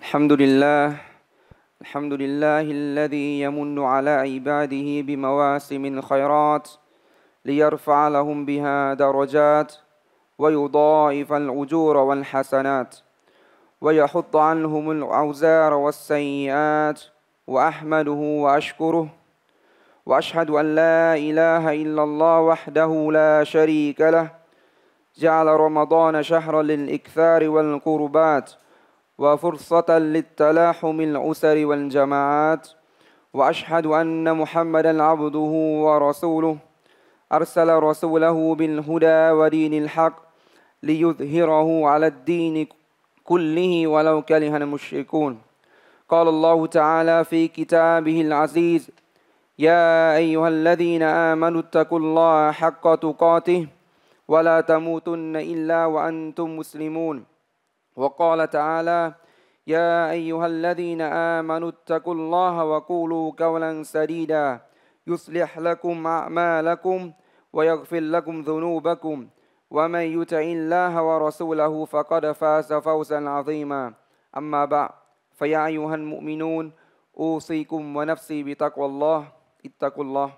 الحمد لله الحمد لله الذي يمن على عباده بمواسم الخيرات ليرفع لهم بها درجات ويضاعف الأجور والحسنات ويحط عنهم الأوزار والسيئات وأحمده وأشكره وأشهد أن لا إله إلا الله وحده لا شريك له جعل رمضان شهرا للإكثار والقربات وفرصة للتلاحم الأسر والجماعات وأشهد أن محمدا عبده ورسوله أرسل رسوله بالهدى ودين الحق ليظهره على الدين كله ولو كره المشركون قال الله تعالى في كتابه العزيز يا أيها الذين آمنوا اتقوا الله حق تقاته ولا تموتن إلا وأنتم مسلمون وقال تعالى يا أيها الذين آمنوا اتقوا الله وقولوا قولا سديدا يصلح لكم أعمالكم ويغفر لكم ذنوبكم ومن يطع الله ورسوله فقد فاز فوزا عظيما أما بعد فيا أيها المؤمنون أوصيكم ونفسي بتقوى الله اتقوا الله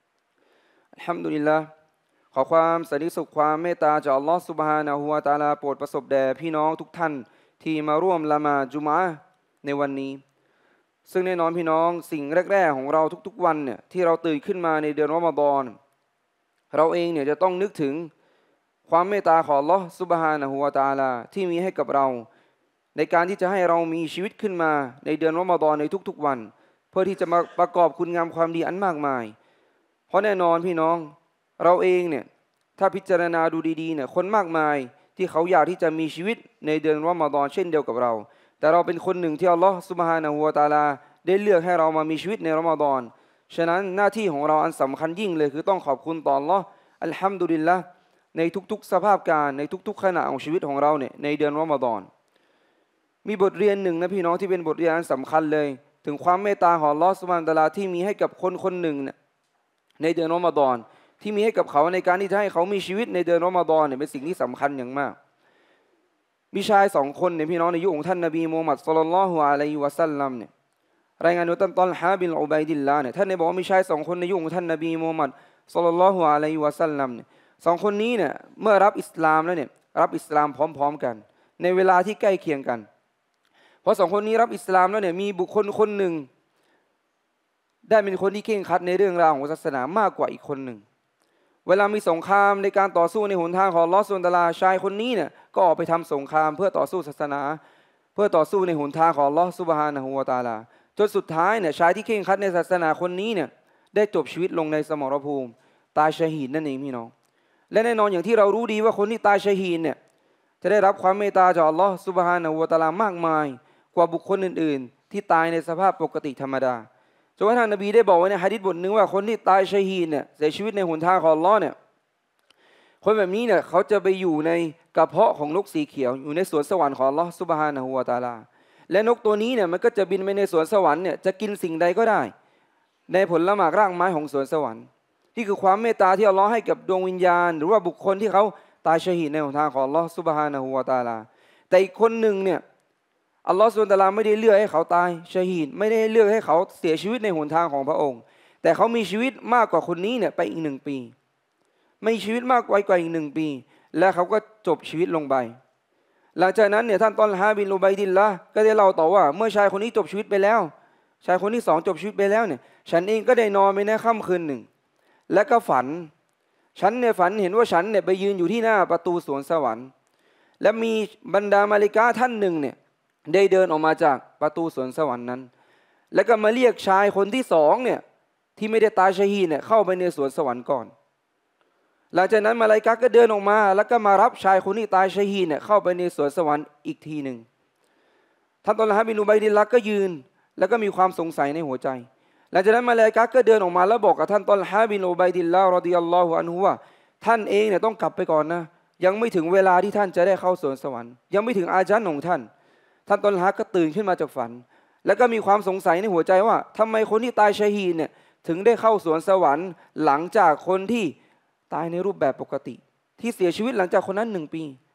الحمد للهขอความสันติสุขความเมตตาจากอัลลอฮฺซุบฮานะฮูวะตะอาลาโปรดประสบแด่พี่น้องทุกท่านที่มาร่วมละหมาดจุมอะห์ในวันนี้ซึ่งแน่นอนพี่น้องสิ่งแรกๆของเราทุกๆวันเนี่ยที่เราตื่นขึ้นมาในเดือนรอมฎอนเราเองเนี่ยจะต้องนึกถึงความเมตตาของอัลลอฮฺซุบฮานะฮูวะตะอาลาที่มีให้กับเราในการที่จะให้เรามีชีวิตขึ้นมาในเดือนรอมฎอนในทุกๆวันเพื่อที่จะมาประกอบคุณงามความดีอันมากมายเพราะแน่นอนพี่น้องเราเองเนี่ยถ้าพิจารณาดูดีๆเนี่ยคนมากมายที่เขาอยากที่จะมีชีวิตในเดือนรอมฎอนเช่นเดียวกับเราแต่เราเป็นคนหนึ่งที่อัลลอฮฺซุบฮานะฮูวะตะอาลาได้เลือกให้เรามามีชีวิตในรอมฎอนฉะนั้นหน้าที่ของเราอันสำคัญยิ่งเลยคือต้องขอบคุณต่ออัลลอฮฺอัลฮัมดุลิลละห์ในทุกๆสภาพการในทุกๆขณะของชีวิตของเราเนี่ยในเดือนรอมฎอนมีบทเรียนหนึ่งนะพี่น้องที่เป็นบทเรียนอันสำคัญเลยถึงความเมตตาของอัลลอฮฺซุบฮานะฮูวะตะอาลาที่มีให้กับคนคนหนึ่งเนี่ยในเดือนรอมฎอนที่มีให้กับเขาในการที่จะให้เขามีชีวิตในเดือนรอมฎอนเนี่ยเป็นสิ่งที่สำคัญอย่างมากมีชายสองคนเนี่ยพี่น้องในยุคของท่านนบีมูฮัมมัดศ็อลลัลลอฮุอะลัยฮิวะซัลลัมเนี่ยรายงานโดยท่านตอลฮะบินอุบัยดิลลาห์เนี่ยท่านได้บอกว่ามีชายสองคนในยุคของท่านนบีมูฮัมมัดศ็อลลัลลอฮุอะลัยฮิวะซัลลัมเนี่ยสองคนนี้เนี่ยเมื่อรับอิสลามแล้วเนี่ยรับอิสลามพร้อมๆกันในเวลาที่ใกล้เคียงกันเพราะสองคนนี้รับอิสลามแล้วเนี่ยมีบุคคลคนหนึ่งได้เป็นคนที่เคร่งครัดในเรื่องราวของศาสนามากกว่าอีกคนหนึ่งเวลามีสงครามในการต่อสู้ในหนทางของอัลเลาะห์ซุบฮานะฮูวะตะอาลาชายคนนี้เนี่ยก็ออกไปทำสงครามเพื่อต่อสู้ศาสนาเพื่อต่อสู้ในหนทางของอัลเลาะห์ซุบฮานะฮูวะตะอาลาจนสุดท้ายเนี่ยชายที่เคร่งครัดในศาสนาคนนี้เนี่ยได้จบชีวิตลงในสมรภูมิตายชะฮีดนั่นเองพี่น้องและแน่นอนอย่างที่เรารู้ดีว่าคนที่ตายชะฮีดเนี่ยจะได้รับความเมตตาจากอัลเลาะห์ซุบฮานะฮูวะตะอาลามากมายกว่าบุคคลอื่นๆที่ตายในสภาพปกติธรรมดาจนกระทั่งนบีได้บอกไว้ในหะดีษบทหนึ่งว่าคนที่ตายชะฮีดเนี่ยเสียชีวิตในหนทางของอัลเลาะห์เนี่ยคนแบบนี้เนี่ยเขาจะไปอยู่ในกระเพาะของนกสีเขียวอยู่ในสวนสวรรค์ของอัลเลาะห์ซุบฮานะฮูวะตะอาลาและนกตัวนี้เนี่ยมันก็จะบินไปในสวนสวรรค์เนี่ยจะกินสิ่งใดก็ได้ในผลหมากรากไม้ของสวนสวรรค์ที่คือความเมตตาที่อัลเลาะห์ให้กับดวงวิญญาณหรือว่าบุคคลที่เขาตายชะฮีดในหนทางของอัลเลาะห์ซุบฮานะฮูวะตะอาลาแต่อีกคนหนึ่งเนี่ยอัลเลาะห์ซุบฮานะฮูวะตะอาลาไม่ได้เลือกให้เขาตายชะฮีดไม่ได้เลือกให้เขาเสียชีวิตในหนทางของพระองค์แต่เขามีชีวิตมากกว่าคนนี้เนี่ยไปอีก1 ปีมีชีวิตมากกว่าอีก1 ปีและเขาก็จบชีวิตลงไปหลังจากนั้นเนี่ยท่านตอลฮะบินอุบัยดิลละห์ก็ได้เล่าต่อว่าเมื่อชายคนนี้จบชีวิตไปแล้วชายคนที่2จบชีวิตไปแล้วเนี่ยฉันเองก็ได้นอนไปในค่ำคืนหนึ่งและก็ฝันฉันเนี่ยฝันเห็นว่าฉันเนี่ยไปยืนอยู่ที่หน้าประตูสวนสวรรค์และมีบรรดามาลิกาท่านหนึ่งเนี่ยได้เดินออกมาจากประตูสวนสวรรค์นั้นแล้วก็มาเรียกชายคนที่2เนี่ยที่ไม่ได้ตายชะฮีดเนี่ยเข้าไปในสวนสวรรค์ก่อนหลังจากนั้นมาลาอิกะฮ์ก็เดินออกมาแล้วก็มารับชายคนที่ตายชะฮีดเนี่ยเข้าไปในสวนสวรรค์อีกทีหนึ่งท่านตอลฮะบินอุบัยดิลละห์ก็ยืนแล้วก็มีความสงสัยในหัวใจหลังจากนั้นมาลาอิกะฮ์ก็เดินออกมาแล้วบอกกับท่านตอลฮะบินอุบัยดิลละห์รอฎิยัลลอฮุอันฮุว่าท่านเองเนี่ยต้องกลับไปก่อนนะยังไม่ถึงเวลาที่ท่านจะได้เข้าสวนสวรรค์ยังไม่ถึงอาญันของท่านตอลฮะก็ตื่นขึ้นมาจากฝันแล้วก็มีความสงสัยในหัวใจว่าทำไมคนที่ตายชะฮีดเนี่ยถึงได้เข้าสวนสวรรค์หลังจากคนที่ตายในรูปแบบปกติที่เสียชีวิตหลังจากคนนั้น1 ปี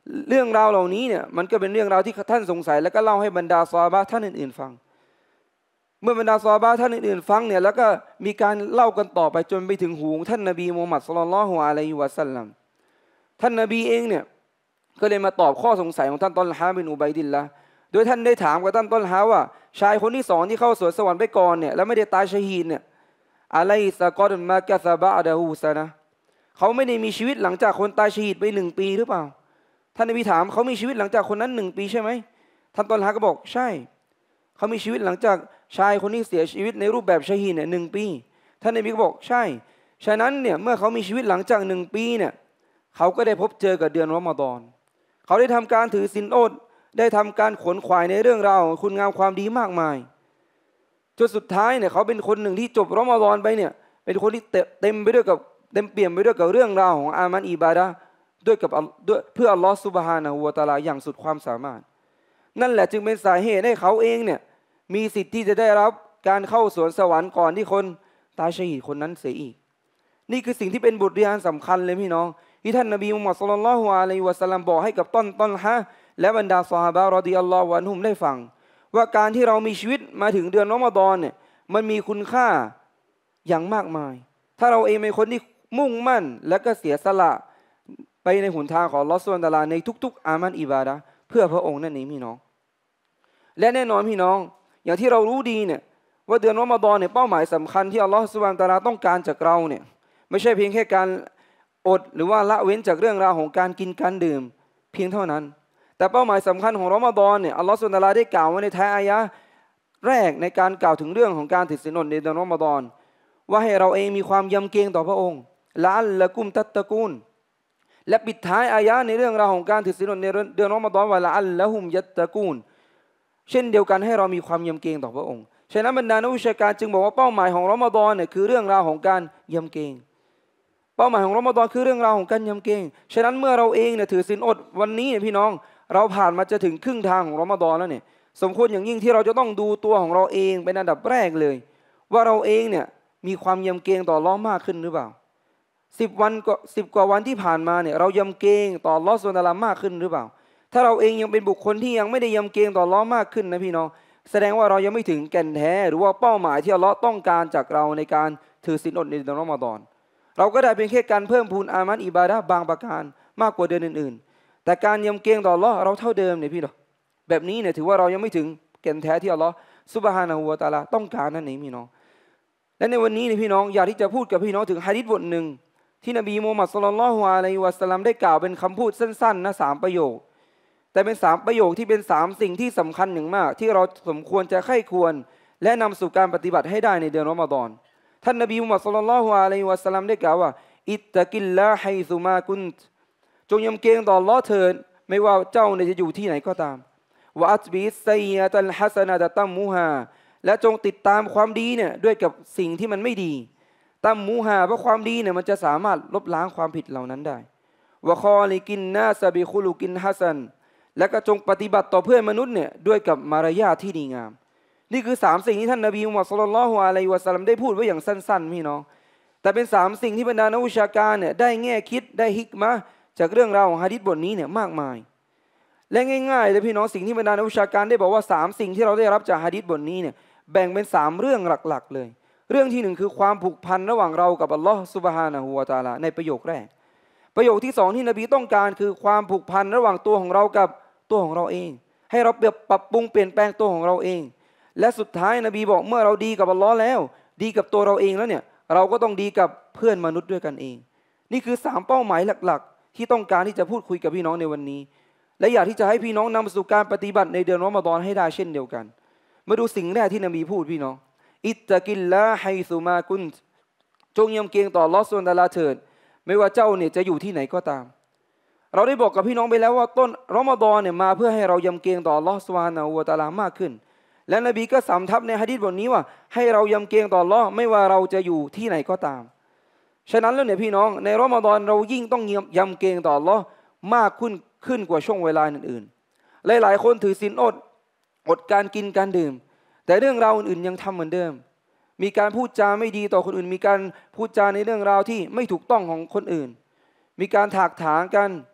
เรื่องราวเหล่านี้เนี่ยมันก็เป็นเรื่องราวที่ท่านสงสัยแล้วก็เล่าให้บรรดาซอฮาบะห์ท่านอื่นๆฟังเมื่อบรรดาซอฮาบะห์ท่านอื่นๆฟังเนี่ยแล้วก็มีการเล่ากันต่อไปจนไปถึงหูของท่านนบีมูฮัมมัดศ็อลลัลลอฮุอะลัยฮิวะซัลลัมท่านนบีเองเนี่ยก็เลยมาตอบข้อสงสัยของท่านตอลฮาบินอุบัยดิลละห์โดยท่านได้ถามกับท่านตอลฮาว่าชายคนที่สองที่เข้าสวนสวรรค์ไปก่อนเนี่ยแล้วไม่ได้ตายชะฮีดเนี่ยอะลัยซะกอดมากะซะบะอดะฮูซะนะเขาไม่ได้มีชีวิตหลังจากคนตายชะฮีดไป1 ปีหรือเปล่าท่านนบีถามเขามีชีวิตหลังจากคนนั้น1 ปีใช่ไหมท่านตอลฮาก็บอกใช่เขามีชีวิตหลังจากชายคนนี้เสียชีวิตในรูปแบบชะฮีดเนี่ย1 ปีท่านนบีก็บอกใช่ฉะนั้นเนี่ยเมื่อเขามีชีวิตหลังจาก1 ปีเนี่ยเขาก็ได้พบเจอกับเดือนรอมฎอนเขาได้ทำการถือศีลอดได้ทำการขวนขวายในเรื่องราวคุณงามความดีมากมายจนสุดท้ายเนี่ยเขาเป็นคนหนึ่งที่จบรอมฎอนไปเนี่ยเป็นคนที่เต็มไปด้วยกับเต็มเปี่ยมไปด้วยกับเรื่องราวของอามันอิบาดะห์ด้วยเพื่ออัลลอฮฺซุบฮานะฮูวะตะอาลาอย่างสุดความสามารถนั่นแหละจึงเป็นสาเหตุให้เขาเองเนี่ยมีสิทธิ์ที่จะได้รับการเข้าสวนสวรรค์ก่อนที่คนตายชะฮีดคนนั้นเสียอีกนี่คือสิ่งที่เป็นบทเรียนสำคัญเลยพี่น้องที่ท่านนบีมุฮัมมัดศ็อลลัลลอฮุอะลัยฮิวะซัลลัมบอกให้กับต้นฮะและบรรดาซอฮาบะห์รอฎิยัลลอฮุอันฮุมได้ฟังว่าการที่เรามีชีวิตมาถึงเดือนรอมฎอนเนี่ยมันมีคุณค่าอย่างมากมายถ้าเราเองเป็นคนที่มุ่งมั่นและก็เสียสละไปในหนทางของอัลเลาะห์ซุบฮานะฮูวะตะอาลาในทุกๆอามันอิบาดะห์เพื่อพระองค์นั่นเองพี่น้องและแน่นอนพี่น้องอย่างที่เรารู้ดีเนี่ยว่าเดือนรอมฎอนเนี่ยเป้าหมายสำคัญที่อัลเลาะห์ซุบฮานะฮูวะตะอาลาต้องการจากเราเนี่ยไม่ใช่เพียงแค่การอดหรือว่าละเว้นจากเรื่องราวของการกินการดื่มเพียงเท่านั้นแต่เป้าหมายสำคัญของรอมฎอนเนี่ยอัลเลาะห์ซุบฮานะฮูวะตะอาลาได้กล่าวไว้ในท้ายอายะห์แรกในการกล่าวถึงเรื่องของการถือศีลอดในเดือนรอมฎอนว่าให้เราเองมีความยำเกรงต่อพระองค์ละอัลละกุมตัตตะกูนและปิดท้ายอายะห์ในเรื่องราวของการถือศีลอดในเดือนรอมฎอนว่าละอัลละฮุมยัตตะกูนเช่นเดียวกันให้เรามีความยำเกรงต่อพระองค์ฉะนั้นบรรดานักวิชาการจึงบอกว่าเป้าหมายของรอมฎอนเนี่ยคือเรื่องราวของการยำเกรงเป้าหมายของรอมฎอนคือเรื่องราวของการยำเกรงฉะนั้นเมื่อเราเองเนี่ยถือศีลอดวันนี้เนี่ยพี่น้องเราผ่านมาจะถึงครึ่งทางของรอมฎอนแล้วเนี่ยสมควรอย่างยิ่งที่เราจะต้องดูตัวของเราเองเป็นอันดับแรกเลยว่าเราเองเนี่ยมีความยำเกรงต่ออัลเลาะห์มากขึ้นหรือเปล่า10 กว่าวันที่ผ่านมาเนี่ยเรายำเกรงต่ออัลเลาะห์ซุบฮานะฮูวะตะอาลามากขึ้นหรือเปล่าถ้าเราเองยังเป็นบุคคลที่ยังไม่ได้ยำเกรงต่ออัลเลาะห์มากขึ้นนะพี่น้องแสดงว่าเรายังไม่ถึงแก่นแท้หรือว่าเป้าหมายที่อัลเลาะห์ต้องการจากเราในการถือศีลอดในเดือนรอมฎอนเราก็ได้เป็นแค่การเพิ่มพูนอามันอิบาดะห์บางประการมากกว่าเดือนอื่นๆแต่การยำเกรงต่ออัลเลาะห์เราเท่าเดิมเนี่ยพี่น้องแบบนี้เนี่ยถือว่าเรายังไม่ถึงแก่นแท้ที่อัลเลาะห์ซุบฮานะฮูวะตะอาลาต้องการนั่นเองพี่น้องและในวันนี้เนี่ยพี่น้องอยากที่จะพูดกับพี่น้องถึงหะดีษบทหนึ่งที่นบีมูฮัมมัดศ็อลลัลลอฮุอะลัยฮิวะซัลลัมได้กล่าวเป็นคำพูดสั้นๆนะ3 ประโยคแต่เป็น3 ประโยคที่เป็น3 สิ่งที่สำคัญอย่างมากที่เราสมควรจะใคร่ควรและนำสู่การปฏิบัติให้ได้ในเดือนรอมฎอนท่านนบีมูฮัมมัดศ็อลลัลลอฮุอะลัยฮิวะซัลลัมได้กล่าวว่าอิตตะกิลลาฮิซุมากุนตจงยำเกรงต่ออัลเลาะห์เถิดไม่ว่าเจ้าจะอยู่ที่ไหนก็ตามวะอัตบิสซัยยะตัลฮัสนะตะตัมมูฮาและจงติดตามความดีเนี่ยด้วยกับสิ่งที่มันไม่ดีตัมมูฮาเพราะความดีเนี่ยมันจะสามารถลบล้างความผิดเหล่านั้นได้วะคอลิกินนาซะบิคุลุกินฮัสซันและก็จงปฏิบัติต่อเพื่อนมนุษย์เนี่ยด้วยกับมารยาทที่ดีงามนี่คือ3 สิ่งที่ท่านนบีมุฮัมมัดศ็อลลัลลอฮุอะลัยฮิวะซัลลัมได้พูดไว้อย่างสั้นๆพี่น้องแต่เป็น3 สิ่งที่บรรดานักวิชาการเนี่ยได้แง่คิดได้ฮิกมะห์จากเรื่องราวของหะดีษบทนี้เนี่ยมากมายและง่ายๆเลยพี่น้องสิ่งที่บรรดานักวิชาการได้บอกว่า3 สิ่งที่เราได้รับจากหะดีษบทนี้เนี่ยแบ่งเป็น3 เรื่องหลักๆเลยเรื่องที่1คือความผูกพันระหว่างเรากับอัลลอฮ์ซุบฮานะฮูวะตะอาลาในประโยคแรกประโยคที่2ที่นบีต้องการคือความผูกพันระหว่างตัวของเรากับตัวของเราเองให้เราปรับปรุงเปลี่ยนแปลงตัวของเราเองและสุดท้ายนบีบอกเมื่อเราดีกับอัลลอฮ์แล้วดีกับตัวเราเองแล้วเนี่ยเราก็ต้องดีกับเพื่อนมนุษย์ด้วยกันเองนี่คือ3 เป้าหมายหลักๆที่ต้องการที่จะพูดคุยกับพี่น้องในวันนี้และอยากที่จะให้พี่น้องนำสู่การปฏิบัติในเดือนรอมฎอนให้ได้เช่นเดียวกันมาดูสิ่งแรกที่นบีพูดพี่น้องอิตตะกิลลาฮิซุมากุนตจงยำเกรงต่ออัลเลาะห์ซุบฮานะฮูวะตะอาลาเถิดไม่ว่าเจ้าเนี่ยจะอยู่ที่ไหนก็ตามเราได้บอกกับพี่น้องไปแล้วว่าต้นรอมฎอนเนี่ยมาเพื่อให้เรายำเกรงต่ออัลเลาะห์ซุบฮานะฮูวะตะอาลามากขึ้นและนบีก็สำทับในหะดีษบทนี้ว่าให้เรายำเกรงต่ออัลเลาะห์ไม่ว่าเราจะอยู่ที่ไหนก็ตามฉะนั้นแล้วเนี่ยพี่น้องในรอมฎอนเรายิ่งต้องยำเกรงต่ออัลเลาะห์มากขึ้นกว่าช่วงเวลาอื่นๆหลายๆคนถือศีลอดการกินการดื่มแต่เรื่องราวอื่นๆยังทำเหมือนเดิมมีการพูดจาไม่ดีต่อคนอื่นมีการพูดจาในเรื่องราวที่ไม่ถูกต้องของคนอื่นมีการถากถางกัน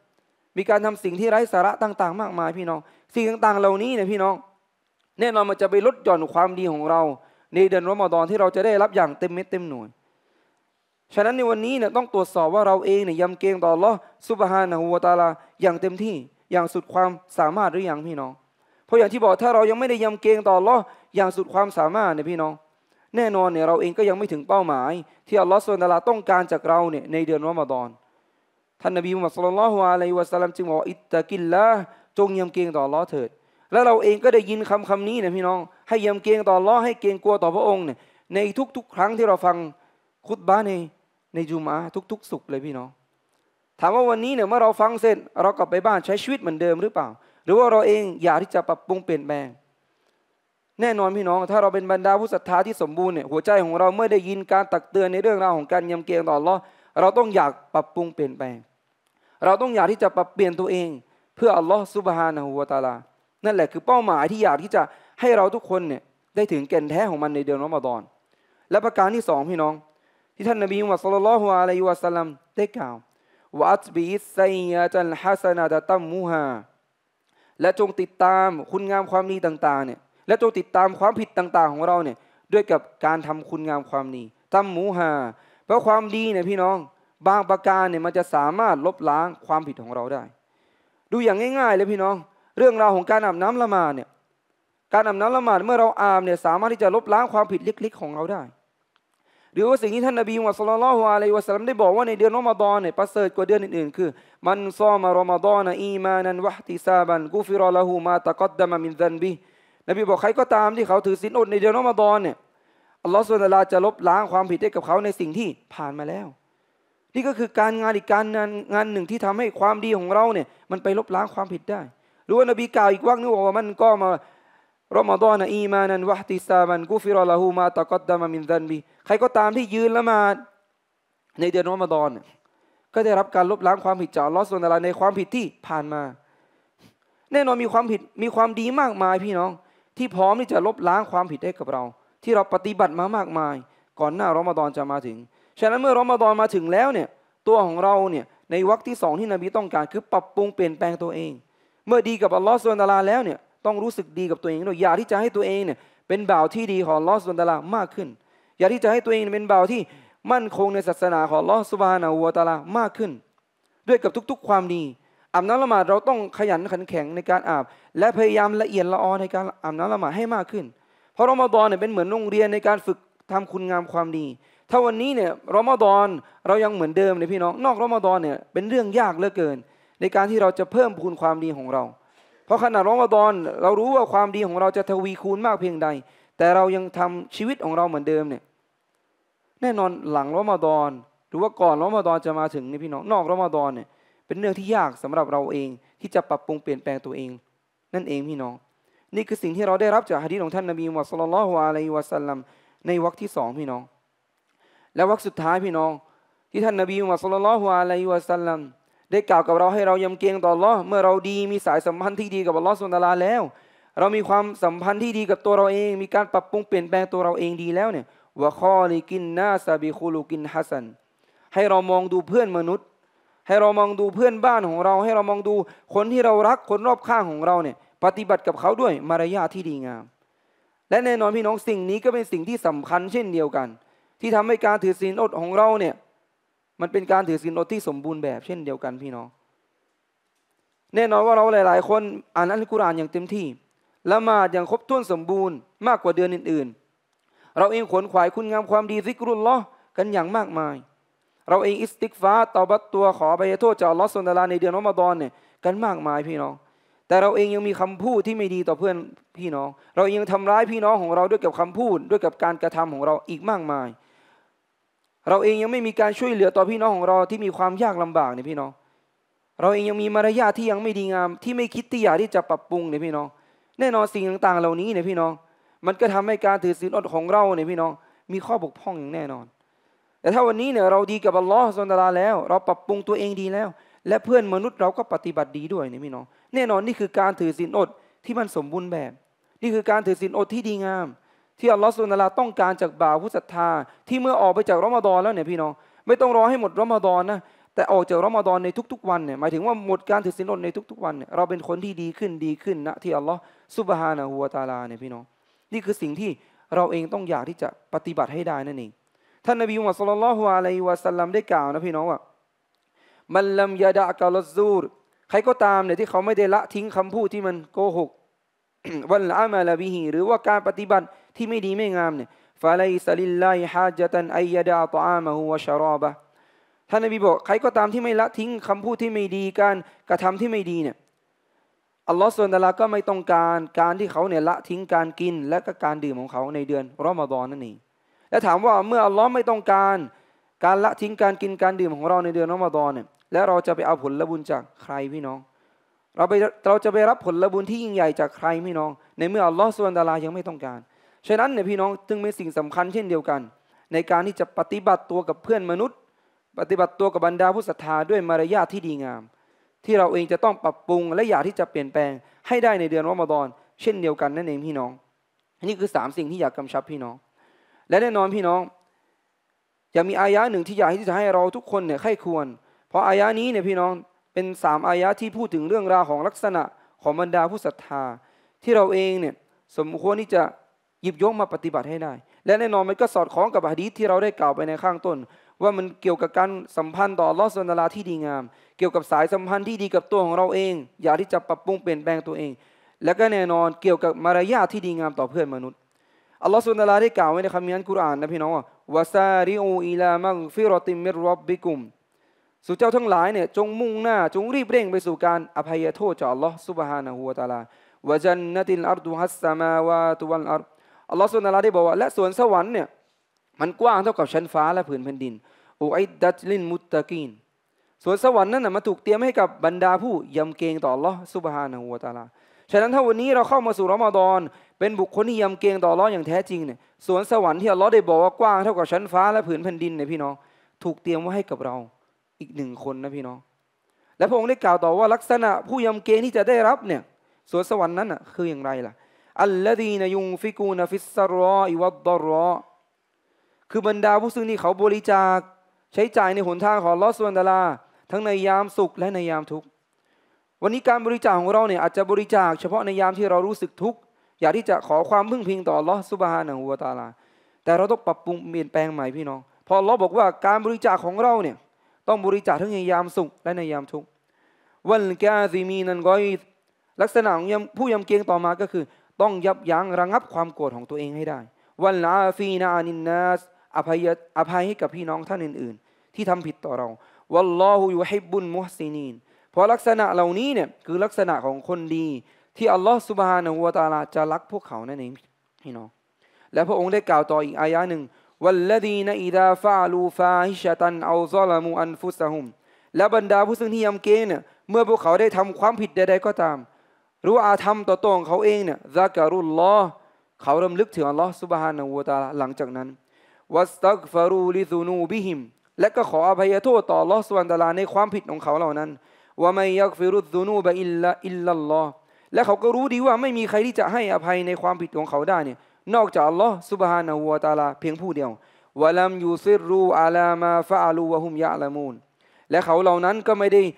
มีการทำสิ่งที่ไร้สาระต่างๆมากมายพี่น้องสิ่งต่างๆเหล่านี้เนี่ยพี่น้องแน่นอนมันจะไปลดหย่อนความดีของเราในเดือนรอมฎอนที่เราจะได้รับอย่างเต็มเม็ดเต็มหน่วยฉะนั้นในวันนี้เนี่ยต้องตรวจสอบว่าเราเองเนี่ยยำเกรงต่ออัลเลาะห์ซุบฮานะฮูวะตะอาลาอย่างเต็มที่อย่างสุดความสามารถหรือยังพี่น้องเพราะอย่างที่บอกถ้าเรายังไม่ได้ยำเกรงต่ออัลเลาะห์อย่างสุดความสามารถเนี่ยพี่น้องแน่นอนเนี่ยเราเองก็ยังไม่ถึงเป้าหมายที่อัลเลาะห์ซุบฮานะฮูวะตะอาลาต้องการจากเราเนี่ยในเดือนรอมฎอนท่านนบีมุฮัมมัดศ็อลลัลลอฮุอะลัยฮิวะซัลลัมจึงบอกอิตตะกิลลาห์จงยำเกรงต่ออัลเลาะห์เถิดแล้วเราเองก็ได้ยินคำนี้เนี่ยพี่น้องให้ยำเกรงต่ออัลเลาะห์ให้เกรงกลัวต่อพระองค์เนี่ยในทุกๆครั้งที่เราฟังคุตบะห์ในจุมอะห์ทุกๆศุกร์เลยพี่น้องถามว่าวันนี้เนี่ยเมื่อเราฟังเสร็จเรากลับไปบ้านใช้ชีวิตเหมือนเดิมหรือเปล่าหรือว่าเราเองอยากที่จะปรับปรุงเปลี่ยนแปลงแน่นอนพี่น้องถ้าเราเป็นบรรดาผู้ศรัทธาที่สมบูรณ์เนี่ยหัวใจของเราเมื่อได้ยินการตักเตือนในเรื่องราวของการยำเกรงต่ออัลเลาะห์เราต้องอยากปรับปรุงเปลี่ยนแปลงเราต้องอยากที่จะปรับเปลี่ยนตัวเองเพื่ออัลเลาะห์ซุบฮานะฮูวะตะอาลานั่นแหละคือเป้าหมายที่อยากที่จะให้เราทุกคนเนี่ยได้ถึงแก่นแท้ของมันในเดือนรอมฎอนและประการที่สองพี่น้องที่ท่านนบีมุฮัมมัดศ็อลลัลลอฮุอะลัยฮิวะซัลลัมได้กล่าววะอัตบิอิสซัยยะตัลฮะซะนะตะตัมมุฮาและจงติดตามคุณงามความดีต่างๆเนี่ยและจงติดตามความผิดต่างๆของเราเนี่ยด้วยกับการทำคุณงามความดีตัมมุฮาเพราะความดีเนี่ยพี่น้องบางประการเนี่ยมันจะสามารถลบล้างความผิดของเราได้ดูอย่างง่ายๆเลยพี่น้องเรื่องราวของการอาบน้ำละหมาดเนี่ยการอาบน้ำละหมาดเมื่อเราอาบเนี่ยสามารถที่จะลบล้างความผิดเล็กๆของเราได้หรือว่าสิ่งที่ท่านนบีมุฮัมมัดศ็อลลัลลอฮุอะลัยฮิวะซัลลัมได้บอกว่าในเดือนรอมฎอนเนี่ยประเสริฐกว่าเดือนอื่นๆคือมันซอมารอมฎอนอีมานันวะห์ติซาบันกุฟิรอละฮูมาตะกัดดะมะมินซันบินบีบอกใครก็ตามที่เขาถือศีลอดในเดือนรอมฎอนเนี่ยอัลลอฮฺซุบฮานะฮูวะตะอาลาจะลบล้างความผิดให้กับเขาในสิ่งที่ผ่านมาแล้วนี่ก็คือการงานอีกการงานหนึ่งที่ทำให้ความดีของเราเนี่ยมันไปลบล้างความผิดได้หรือว่านบีกล่าวอีกวรรคนึงว่ามันก็มารอมฎอนอีมานันวะห์ติซาบันกุฟิรอละฮูมาตะกัดดะมะมินซันบิใครก็ตามที่ยืนละหมาดในเดือนรอมฎอนก็ได้รับการลบล้างความผิดจากอัลเลาะห์ซุบฮานะฮูวะตะอาลาในความผิดที่ผ่านมาแน่นอนมีความผิดมีความดีมากมายพี่น้องที่พร้อมที่จะลบล้างความผิดให้กับเราที่เราปฏิบัติมามากมายก่อนหน้ารอมฎอนจะมาถึงฉะนั้นเมื่อรอมฎอนมาถึงแล้วเนี่ยตัวของเราเนี่ยในวรรคที่สองที่นบีต้องการคือปรับปรุงเปลี่ยนแปลงตัวเองเมื่อดีกับอัลเลาะห์ซุบฮานะฮูวะตะอาลาแล้วเนี่ยต้องรู้สึกดีกับตัวเองด้วยอยากที่จะให้ตัวเองเนี่ยเป็นบ่าวที่ดีของอัลเลาะห์ซุบฮานะฮูวะตะอาลามากขึ้นอยากที่จะให้ตัวเองเป็นบ่าวที่มั่นคงในศาสนาของอัลเลาะห์ซุบฮานะฮูวะตะอาลามากขึ้นด้วยกับทุกๆความดีอาบน้ำละหมาดเราต้องขยันขันแข็งในการอาบและพยายามละเอียดละออในการอาบน้ำละหมาดให้มากขึ้นเพราะรอมฎอนเนี่ยเป็นเหมือนโรงเรียนในการฝึกทำคุณงามความดีถ้าวันนี้เนี่ยรอมฎอนเรายังเหมือนเดิมเลยพี่น้องนอกรอมฎอนเนี่ยเป็นเรื่องยากเหลือเกินในการที่เราจะเพิ่มพูนความดีของเราเพราะขณะรอมฎอนเรารู้ว่าความดีของเราจะทวีคูณมากเพียงใดแต่เรายังทำชีวิตของเราเหมือนเดิมเนี่ยแน่นอนหลังรอมฎอนหรือว่าก่อนรอมฎอนจะมาถึงนี่พี่น้องนอกรอมฎอนเนี่ยเป็นเรื่องที่ยากสำหรับเราเองที่จะปรับปรุงเปลี่ยนแปลงตัวเองนั่นเองพี่น้องนี่คือสิ่งที่เราได้รับจากหะดีษของท่านนบีมุฮัมมัดศ็อลลัลลอฮุอะลัยฮิวะซัลลัมในวรรคที่สองพี่น้องและวรรคสุดท้ายพี่น้องที่ท่านนบีมุฮัมมัดศ็อลลัลลอฮุอะลัยฮิวะซัลลัมได้กล่าวกับเราให้เรายำเกรงต่ออัลเลาะห์เมื่อเราดีมีสายสัมพันธ์ที่ดีกับอัลเลาะห์ซุบฮานะฮูวะตะอาลาแล้วเรามีความสัมพันธ์ที่ดีกับตัวเราเองมีการปรับปรุงเปลี่ยนแปลงตัวเราเองดีแล้วเนี่ยวะคอลิกินนาซะบิคุลุกินฮัสันให้เรามองดูเพื่อนมนุษย์ให้เรามองดูเพื่อนบ้านของเราให้เรามองดูคนที่เรารักคนรอบข้างของเราเนี่ยปฏิบัติกับเขาด้วยมารยาทที่ดีงามและแน่นอนพี่น้องสิ่งนี้ก็เป็นสิ่งที่สำคัญเช่นเดียวกันที่ทำให้การถือศีลอดของเราเนี่ยมันเป็นการถือศีลอดที่สมบูรณ์แบบเช่นเดียวกันพี่น้องแน่นอนว่าเราหลายๆคนอ่านอัลกุรอานอย่างเต็มที่ละหมาดอย่างครบถ้วนสมบูรณ์มากกว่าเดือนอื่นๆเราเองขวนขวายคุณงามความดีซิกรุลลอฮ์กันอย่างมากมายเราเองอิสติกฟาร์ตอบัตตัวขออภัยโทษจากอัลเลาะห์ซุบฮานะฮูวะตะอาลาในเดือนรอมฎอนเนี่ยกันมากมายพี่น้องแต่เราเองยังมีคำพูดที่ไม่ดีต่อเพื่อนพี่น้องเรายังทำร้ายพี่น้องของเราด้วยกับคำพูดด้วยกับการกระทำของเราอีกมากมายเราเองยังไม่มีการช่วยเหลือต่อพี่น้องของเราที่มีความยากลำบากเนี่ยพี่น้องเราเองยังมีมารยาทที่ยังไม่ดีงามที่ไม่คิดที่อยากที่จะปรับปรุงเนี่ยพี่น้องแน่นอนสิ่งต่างๆเหล่านี้เนี่ยพี่น้องมันก็ทำให้การถือศีลอดของเราเนี่ยพี่น้องมีข้อบกพร่องอย่างแน่นอนแต่ถ้าวันนี้เนี่ยเราดีกับอัลลอฮ์ซุบฮานะฮูวะตะอาลาแล้วเราปรับปรุงตัวเองดีแล้วและเพื่อนมนุษย์เราก็ปฏิบัติดีด้วยเนี่ยพี่น้องแน่นอนนี่คือการถือศีลอดที่มันสมบูรณ์แบบนี่คือการถือศีลอดที่ดีงามที่อัลลอฮ์ซุบฮานะฮูวะตะอาลาต้องการจากบ่าวผู้ศรัทธาที่เมื่อออกไปจากรอมฎอนแล้วเนี่ยพี่น้องไม่ต้องรอให้หมดรอมฎอนนะแต่ออกจากรอมฎอนในทุกๆวันเนี่ยหมายถึงว่าหมดการถือศีลอดในทุกๆวันเนี่ยเราเป็นคนที่ดีขึ้นนะที่อัลลอฮ์ซุบฮานะฮูวะตะอาลาเนี่ยพี่น้องนี่คือสิ่งที่เราเองต้องอยากที่จะปฏิบัติให้ได้นั่นเองท่านนบีมุฮัมมัดศ็อลลัลลอฮุอะลัยฮิวะซัลลัมได้กล่าวนะพี่น้องว่ามันลัมยะดะกะลัซซูรใครก็ตามเนี่ยที่เขาไม่ได้ละทิ้งคำพูดที่มันโกหก วัลอามัลบิฮิหรือว่าการปฏิบัติที่ไม่ดีไม่งามเนี่ยฟะไลซะลิลลาฮิฮาญะตันอัยยะดะตออามะฮูวะชะรอบะท่านนบีบอกใครก็ตามที่ไม่ละทิ้งคำพูดที่ไม่ดีการกระทำที่ไม่ดีเนี่ยอัลลอฮฺซุบฮานะฮูวะตะอาลาก็ไม่ต้องการที่เขาเนี่ยละทิ้งการกินและก็การดื่มของเขาในเดือนรอมฎอนนั่นเองและถามว่าเมื่ออัลลอฮ์ไม่ต้องการละทิ้งการกินการดื่มของเราในเดือนรอมฎอนเนี่ยแล้วเราจะไปเอาผลบุญจากใครพี่น้องเราจะไปรับผลบุญที่ยิ่งใหญ่จากใครพี่น้องในเมื่ออัลลอฮฺซุบฮานะฮูวะตะอาลายังไม่ต้องการฉะนั้นเนี่ยพี่น้องจึงเป็นสิ่งสำคัญเช่นเดียวกันในการที่จะปฏิบัติตัวกับเพื่อนมนุษย์ปฏิบัติตัวกับบรรดาผู้ศรัทธาด้วยมารยาทที่ดีงามที่เราเองจะต้องปรับปรุงและอยากที่จะเปลี่ยนแปลงให้ได้ในเดือนรอมฎอนเช่นเดียวกันนั่นเองพี่น้องนี่คือ3สิ่งที่อยากกำชับพี่น้องและแน่นอนพี่น้องยังมีอายะหนึ่งที่อยากที่จะให้เราทุกคนเนี่ยใคร่ควรเพราะอายะนี้เนี่ยพี่น้องเป็น3อายะที่พูดถึงเรื่องราวของลักษณะของบรรดาผู้ศรัทธาที่เราเองเนี่ยสมควรที่จะหยิบยกมาปฏิบัติให้ได้และแน่นอนมันก็สอดคล้องกับหะดีษที่เราได้กล่าวไปในข้างต้นว่ามันเกี่ยวกับการสัมพันธ์ต่ออัลเลาะห์ซุบฮานะฮูวะตะอาลาที่ดีงามเกี่ยวกับสายสัมพันธ์ที่ดีกับตัวของเราเองอยากที่จะปรับปรุงเปลี่ยนแปลงตัวเองและก็แน่นอนเกี่ยวกับมารยาทที่ดีงามต่อเพื่อนมนุษย์อัลเลาะห์ซุบฮานะฮูวะตะอาลาได้กล่าวไว้ในคัมภีร์อัลกุรอานนะพี่น้องว่าวะซาริอูอิลามัฆฟิเราะติมมิรร็อบบิกุมสู่เจ้าทั้งหลายเนี่ยจงมุ่งหน้าจงรีบเร่งไปสู่การอภัยโทษจากอัลเลาะห์ซุบฮานะฮูวะตะอาลาวะญันนะติลอัรดุฮัสสะมาวาตุวัลอัรฎอัลเลาะห์ซุบฮานะฮูวะตะอาลาได้บอกว่าและสวนสวรรค์เนี่ยมันกว้างเท่ากับชั้นฟ้าและผืนแผ่นดินอุอิดดัตลิลมุตตะกีนสวนสวรรค์นั้นมาถูกเตรียมให้กับบรรดาผู้ยำเกรงต่ออัลเลาะห์ซุบฮานะฮูวะตะอาลาฉะนั้นถ้าวันนี้เราเข้ามาสู่รอมฎอนเป็นบุคคลที่ยำเกรงต่ออัลเลาะห์อย่างแท้จริงเนี่ยสวนสวรรค์ที่อัลเลาะห์ได้บอกว่ากว้างเท่ากับชั้นฟ้าและผืนแผ่นดินเนี่ยพี่น้องถูกเตรียมไว้ให้กับเราอีก1 คนนะพี่น้องและพระองค์ได้กล่าวต่อว่าลักษณะผู้ยำเกรงที่จะได้รับเนี่ยสวนสวรรค์นั้นคืออย่างไรล่ะอัลลดีนยุงฟิกูนฟิสซารออิวัดดารอคือบรรดาผู้ซึ่งนี่เขาบริจาคใช้จ่ายในหนทางของอัลเลาะห์ซุบฮานะฮูวะตะอาลาทั้งในยามสุขและในยามทุกข์วันนี้การบริจาคของเราเนี่ยอาจจะบริจาคเฉพาะในยามที่เรารู้สึกทุกข์อยากที่จะขอความพึ่งพิงต่ออัลเลาะห์ซุบฮานะฮูวะตะอาลาแต่เราต้องปรับปรุงเปลี่ยนแปลงใหม่พี่น้องเพราะอัลเลาะห์บอกว่าการบริจาคของเราเนี่ยต้องบริจาคทั้งในยามสุขและในยามทุกข์วัลกาซิมีนันกอยลักษณะของผู้ยำเกรงต่อมาก็คือต้องยับยั้งระงับความโกรธของตัวเองให้ได้วัลอาฟีนาอานินนัสอภัยให้กับพี่น้องท่านอื่นๆที่ทำผิดต่อเราวัลลอฮุยุฮิบบุลมุฮซินีนเพราะลักษณะเหล่านี้เนี่ยคือลักษณะของคนดีที่อัลลอฮฺซุบฮานะฮูวะตะอาลาจะรักพวกเขานั่นเองพี่น้องและพระองค์ได้กล่าวต่ออีกอายะหนึ่งวัลลดีนอิดาฟาลูฟาฮิชะตันเอาซอลามูอันฟุซะฮุมและบรรดาผู้ซึ่งที่ยำเกรงเนี่ยเมื่อพวกเขาได้ทำความผิดใดๆก็ตามหรืออาธรรมต่อตัวของเขาเองเนี่ยซะกะรุลลอฮ์เขารำลึกถึงอัลลอฮฺซุบฮานะฮูวะตะอาลาหลังจากนั้นวัสตัฆฟารูลิซุนูบิฮิมและก็ขออภัยโทษต่ออัลลอฮฺซุบฮานะฮูวะตะอาลาในความผิดของเขาเหล่านั้นวะมัยยักฟิรุซุนูบะอิลลัลลอฮ์และเขาก็รู้ดีว่าไม่มีใครที่จะให้อภัยในความผิดของเขาได้เนี่ยนอกจากอัลลอฮฺซุบฮานะฮูวะตะอาลาเพียงผู้เดียววะลัมยูซิรูอะลามาฟะอะลูวะฮุมยะละมูนและเขาเหล่านั้นก็ไม่ได้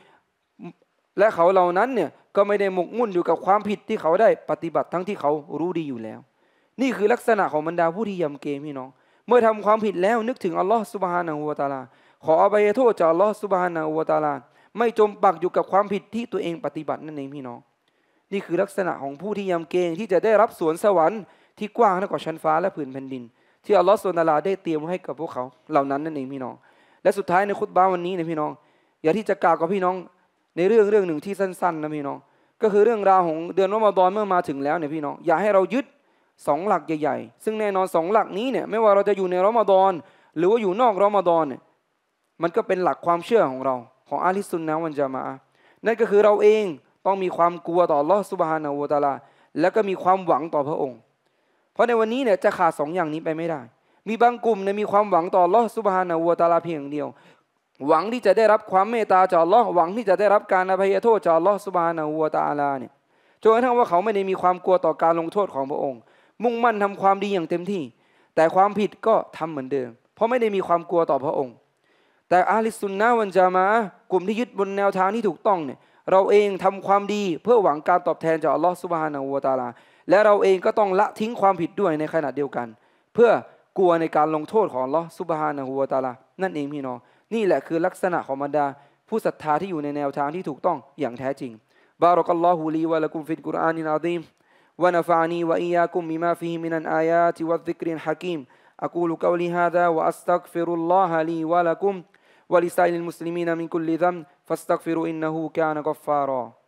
เนี่ยก็ไม่ได้หมกมุ่นอยู่กับความผิดที่เขาได้ปฏิบัติทั้งที่เขารู้ดีอยู่แล้วนี่คือลักษณะของบรรดาผู้ที่ยำเกรงพี่น้องเมื่อทำความผิดแล้วนึกถึงอัลลอฮฺซุบฮานะฮูวะตะอาลาขออภัยโทษจากอัลลอฮฺซุบฮานะฮูวะตะอาลาไม่จมปักอยู่กับความผิดที่ตัวเองปฏิบัตินั่นเองพี่น้องนี่คือลักษณะของผู้ที่ยำเกรงที่จะได้รับสวนสวรรค์ที่กว้างเท่ากับชั้นฟ้าและผืนแผ่นดินที่อัลลอฮฺซุบฮานะฮูวะตะอาลาได้เตรียมให้กับพวกเขาเหล่านั้นนั่นเองพี่น้องและสุดท้ายในคุตบะห์วันนี้เนี่ยพี่น้องอยากที่จะกล่าวกับพี่น้องในเรื่องหนึ่งที่สั้นๆนะพี่น้องก็คือเรื่องราวของเดือนรอมฎอนเมื่อมาถึงแล้วเนี่ยพี่น้องอยากให้เรายึด2 หลักใหญ่ๆซึ่งแน่นอน2 หลักนี้เนี่ยไม่ว่าเราจะอยู่ในรอมฎอนหรือว่าอยู่นอกรอมฎอนเนี่ยมันก็เป็นหลักความเชื่อของเราของอะห์ลิสซุนนะฮ์วัลญะมาอะห์นั่นก็คือเราเองต้องมีความกลัวต่ออัลเลาะห์ซุบฮานะฮูวะตะอาลาแล้วก็มีความหวังต่อพระองค์เพราะในวันนี้เนี่ยจะขาด2 อย่างนี้ไปไม่ได้มีบางกลุ่มเนี่ยมีความหวังต่ออัลเลาะห์ซุบฮานะฮูวะตะอาลาเพียงอย่างเดียวหวังที่จะได้รับความเมตตาจากอัลเลาะห์หวังที่จะได้รับการอภัยโทษจากอัลเลาะห์ซุบฮานะฮูวะตะอาลาเนี่ยจนกระทั่งว่าเขาไม่ได้มีความกลัวต่อการลงโทษของพระองค์มุ่งมั่นทำความดีอย่างเต็มที่แต่ความผิดก็ทำเหมือนเดิมเพราะไม่ได้มีความกลัวต่อพระองค์แต่อาลิสุนนะวันจามะห์กลุ่มที่ยึดบนแนวทางที่ถูกต้องเนี่ยเราเองทำความดีเพื่อหวังการตอบแทนจากอัลลอฮฺซุบฮานะฮูวะตะอาลาและเราเองก็ต้องละทิ้งความผิดด้วยในขณะเดียวกันเพื่อกลัวในการลงโทษของอัลลอฮฺซุบฮานะฮูวะตะอาลานั่นเองพี่น้องนี่แหละคือลักษณะของบรรดาผู้ศรัทธาที่อยู่ในแนวทางที่ถูกต้องอย่างแท้จริงบารักัลลอฮุลีวะละกุมฟิลกุรอานิลอะซีมวะนะฟะอะนีวะอียากุมบิมาฟีฮิมินัลอายาติวัซซิกริลฮะกีมอะกูลุกอลิฮาซาวะอัสตัฆฟิรุลลอฮะลีวะละกุมولسائر المسلمين من كل ذنب فاستغفروا إنه كان غفارا